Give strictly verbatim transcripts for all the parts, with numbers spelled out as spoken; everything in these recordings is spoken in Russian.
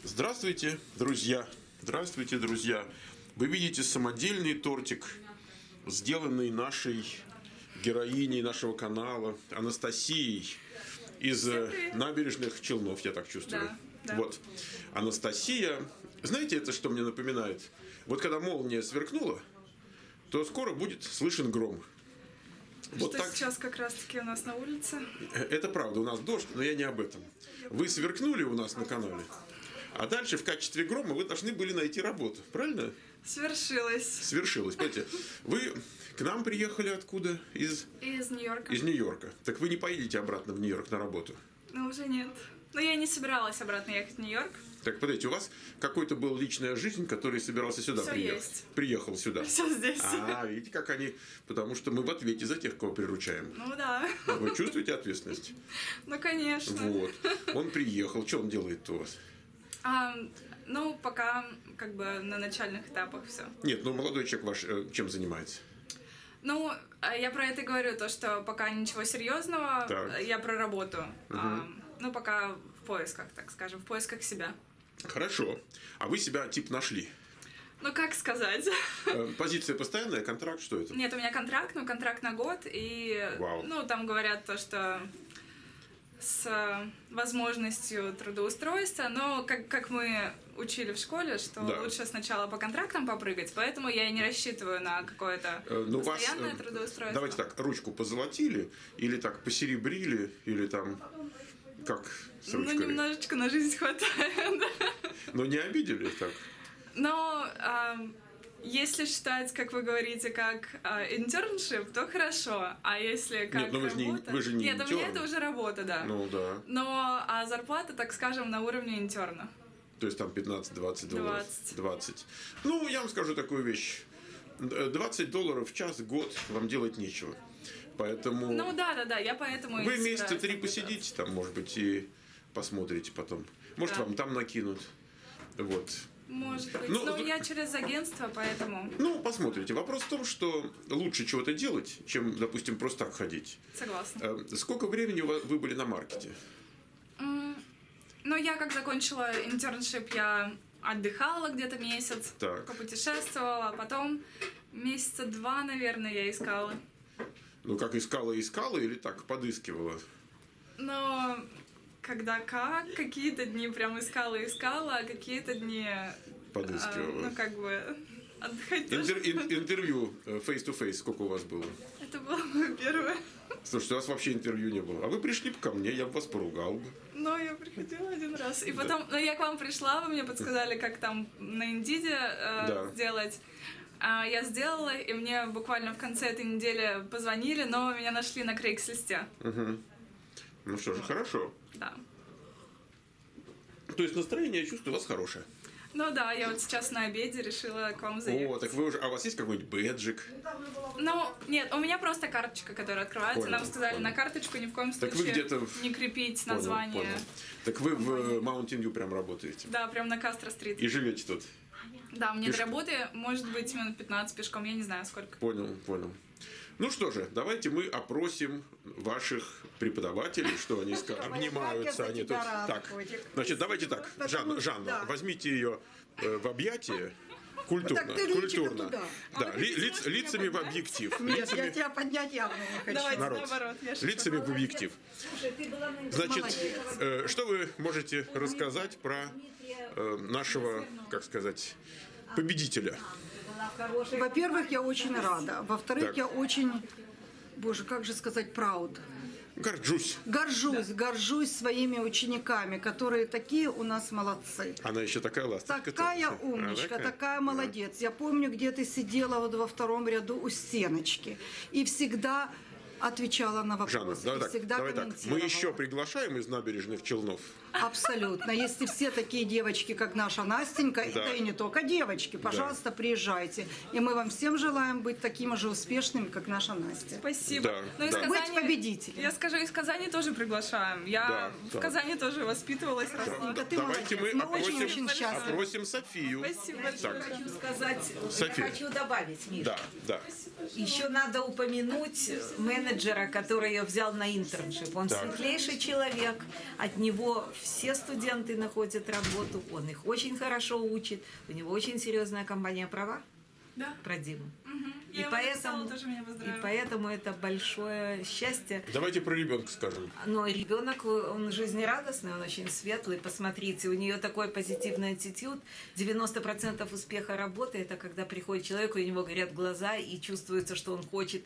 Здравствуйте, друзья! Здравствуйте, друзья! Вы видите самодельный тортик, сделанный нашей героиней нашего канала Анастасией из Набережных Челнов, я так чувствую. Да, да. Вот. Анастасия, знаете, это что мне напоминает? Вот когда молния сверкнула, то скоро будет слышен гром. Вот что так. Сейчас как раз-таки у нас на улице. Это правда, у нас дождь, но я не об этом. Вы сверкнули у нас на канале, а дальше в качестве грома вы должны были найти работу, правильно? Свершилось. Свершилось. Понимаете, вы к нам приехали откуда? Из... Из Нью-Йорка. Из Нью-Йорка. Так вы не поедете обратно в Нью-Йорк на работу? Ну, уже нет. Но я не собиралась обратно ехать в Нью-Йорк. Так, подождите, у вас какой-то был личная жизнь, который собирался сюда Всё приехать? есть. Приехал сюда. Все здесь. А, видите, как они... Потому что мы в ответе за тех, кого приручаем. Ну да. Вы чувствуете ответственность? Ну, конечно. Вот. Он приехал. Что он делает-то у вас? А, ну, пока как бы на начальных этапах все. Нет, ну молодой человек ваш э, чем занимается? Ну, а я про это и говорю, то, что пока ничего серьезного, Так. я про работу. А, ну, пока в поисках, так скажем, в поисках себя. Хорошо. А вы себя тип нашли? Ну, как сказать? Э, Позиция постоянная, контракт, что это? Нет, у меня контракт, ну, контракт на год, и, Вау. ну, там говорят то, что с возможностью трудоустройства, но как, как мы учили в школе, что Да. лучше сначала по контрактам попрыгать, поэтому я и не рассчитываю на какое-то Э, ну, вас, постоянное э, трудоустройство. Давайте так, ручку позолотили, или так посеребрили, или там, как с Ну, ручкой? немножечко на жизнь хватает. Но не обидели так? Но а, если считать, как вы говорите, как интерншип, то хорошо. А если как Нет, ну вы же не- работа... вы же не Нет, у меня интерн. это уже работа, да. Ну да. Но а зарплата, так скажем, на уровне интерна. То есть там пятнадцать-двадцать долларов. двадцать. двадцать. Ну, я вам скажу такую вещь. двадцать долларов в час, год вам делать нечего. Поэтому Ну да, да, да, я поэтому и вы не месяца собираюсь три там посидите там, может быть, и посмотрите потом. Может, Да. вам там накинут. Вот. питаться. Может быть. Ну, Но з- я через агентство, поэтому Ну, посмотрите. Вопрос в том, что лучше чего-то делать, чем, допустим, просто так ходить. согласна. Э, Сколько времени у вас- вы были на маркете? М, Ну, я как закончила интерншип, я отдыхала где-то месяц, Так. попутешествовала, а потом месяца два, наверное, я искала. Ну, как искала, искала или так подыскивала? Но когда как, какие-то дни прям искала-искала, а какие-то дни, а, Подыскивала. ну, как бы, отдыхать тоже. Интер- ин- интервью э, face-to-face сколько у вас было? Это было мое первое. Слушайте, у вас вообще интервью не было. А вы пришли бы ко мне, я бы вас поругал бы. Но я приходила один раз. И потом, ну, я к вам пришла, вы мне подсказали, как там на Индиде э, Да. сделать. А, я сделала, и мне буквально в конце этой недели позвонили, но меня нашли на Крейгслисте. Угу. Ну что же, хорошо. Да. То есть настроение, я чувствую, у вас хорошее. Ну да, я вот сейчас на обеде решила к вам заехать. О, так вы уже... А у вас есть какой-нибудь бэджик? Ну, нет, у меня просто карточка, которая открывается. Понял, Нам сказали, понял. на карточку ни в коем Так вы случае где-то в- не крепить Понял, название. понял. Так вы в э, Mountain View прям работаете? Да, прям на Кастро-стрит. И живете тут? Да, мне Пешком? до работы может быть минут пятнадцать пешком, я не знаю сколько. Понял, понял. Ну что же, давайте мы опросим ваших преподавателей, что они скажут. Обнимаются они тут. Так, значит, давайте так. Жан, Жанна, возьмите ее э, в объятия. Культурно, Так ты личико культурно. туда. Да, ли- лиц- лицами в объектив. Нет, я Лицами, тебя поднять явно не хочу. Давайте народ. наоборот, я шучу. лицами в объектив. Слушай, ты была на Значит, Молодец. э, что вы можете рассказать про э, нашего, как сказать, победителя? Во-первых, я очень рада. Во-вторых, Так. я очень, боже, как же сказать, proud. Горжусь. Горжусь, горжусь своими учениками, которые такие у нас молодцы. Она еще такая ласточка. Такая тоже. умничка, А, такая молодец. Я помню, где ты сидела вот во втором ряду у стеночки и всегда отвечала на вопросы. Жанна, и давай так, всегда давай так. Мы комментировала. еще приглашаем из Набережных Челнов. Абсолютно. Если все такие девочки, как наша Настенька, Да. это и не только девочки, пожалуйста, приезжайте. И мы вам всем желаем быть такими же успешными, как наша Настя. Спасибо. Да, Ну, из да. Быть Казани- победителем. Я скажу, из Казани тоже приглашаем. Я Да, в да. Казани тоже воспитывалась, росла. Да ты Давайте мы молодец. Мы опросим, очень-очень счастливы. опросим Софию. Спасибо большое. Так, Хочу сказать, София. я хочу добавить, Миша. да, да. Еще надо упомянуть менеджера менеджера, который ее взял на интерншип. Он Так. светлейший человек, от него все студенты находят работу, он их очень хорошо учит, у него очень серьезная компания права. Да. Про Диму. Мгм. И Я его поэтому, написала, тоже меня и поздравила. поэтому это большое счастье. Давайте про ребенка скажем. Но ребенок, он жизнерадостный, он очень светлый. Посмотрите, у нее такой позитивный аттитюд. девяносто процентов успеха работы – это когда приходит человек, и у него горят глаза, и чувствуется, что он хочет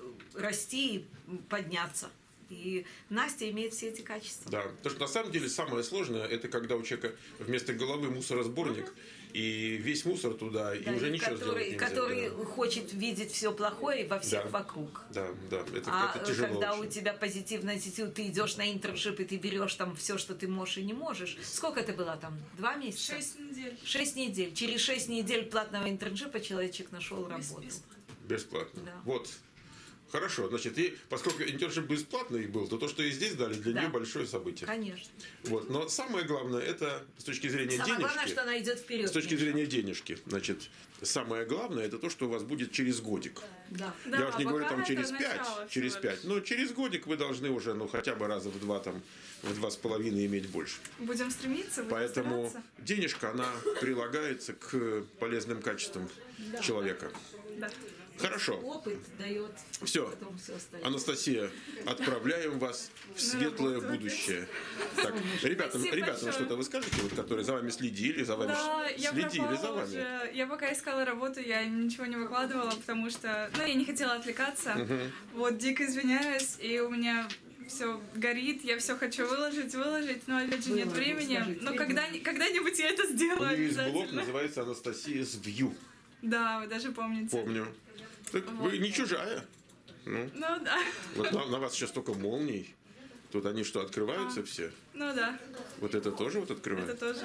расти и подняться. И Настя имеет все эти качества. Да, потому что на самом деле самое сложное, это когда у человека вместо головы мусоросборник, и весь мусор туда, и Да, уже и ничего который, сделать нельзя. который да. хочет видеть все плохое во всех Да. вокруг. Да, да, это, А это тяжело когда очень. у тебя позитивный аттитюд, ты идешь на интерншип, и ты берешь там все, что ты можешь и не можешь. Сколько ты была там? Два месяца? Шесть недель. Шесть недель. Через шесть недель платного интерншипа человечек нашел работу. Бесплатно. Да. Вот. Хорошо, значит, и поскольку интерншип бесплатный был, то то, что и здесь дали, для Да. нее большое событие. Конечно. Вот. Но самое главное, это с точки зрения Самое денежки. главное, что она идет вперед. С точки зрения денежки, значит, самое главное, это то, что у вас будет через годик. Да. Да, Я уж не а говорю пока там это через пять, начало через всего пять, лишь. но через годик вы должны уже, ну, хотя бы раза в два, там, в два с половиной иметь больше. Будем стремиться, будем Поэтому стараться. денежка, она прилагается к полезным качествам человека. Да. Хорошо. Опыт дает Все. потом все остальное. Анастасия, отправляем вас в светлое работу. будущее. Так, ребята, Спасибо ребята, вы большое. что-то вы скажете, вот, которые за вами следили, за вами Да, ш- я следили пропала за вами? уже. Я пока искала работу, я ничего не выкладывала, потому что, ну, я не хотела отвлекаться. Вот, дико извиняюсь, и у меня все горит, я все хочу выложить, выложить, но опять же нет Выложи, времени. скажи, Но теперь когда, когда-нибудь я это У сделаю нее есть блог, обязательно. называется Анастасия с Вью. Да, вы даже помните. Помню. Так вы не чужая. Ну, Ну да, вот на, на вас сейчас только молний. Тут они что, открываются все? ну да, Вот это тоже вот это открывается? тоже.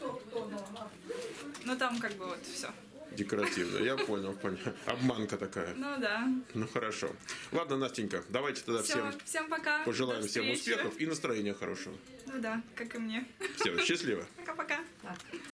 Ну там как бы вот все. Декоративно. Я понял, понял. Обманка такая. Ну да. Ну хорошо. Ладно, Настенька, давайте тогда Все, всем всем пока. пожелаем До всем встречи. успехов и настроения хорошего. Ну да, как и мне. Всем счастливо. Пока-пока. Так.